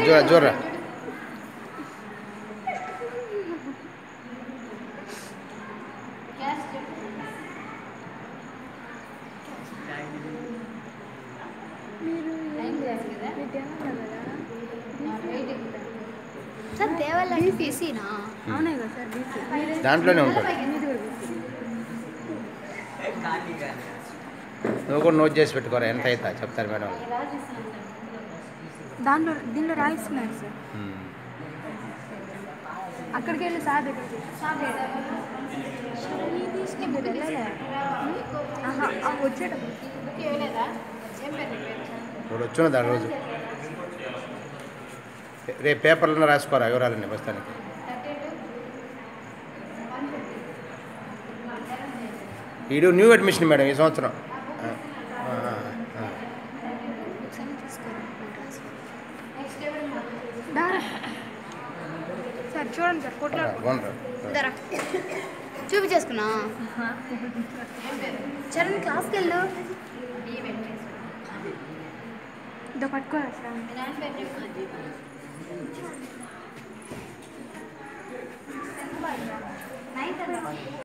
Zora Zora sir దేవాలయం బీసీనా? అవునే కదా సార్ బీసీ. దాంట్లోనే ఉంటాడు. నువ్వు కూడా నోట్ చేసి పెట్టుకోరా ఎంత అవుతా చెప్తారు మేడం. దీనిలో రాయిస్తున్నారు సార్. అక్కడికి వెళ్ళి సార్ దగ్గరికి వచ్చేటప్పుడు ఇప్పుడు వచ్చినది ఆ రోజు రేపు పేపర్లను రాసుకోరా వివరాలన్నీ ప్రస్తుతానికి. ఈడు న్యూ అడ్మిషన్ మేడం ఈ సంవత్సరం. సార్ చూడండి సార్ ఫోటో చూపించేసుకున్నా. చరణ్ క్లాస్కి వెళ్ళు. ఇదో పట్టుకోరా సార్.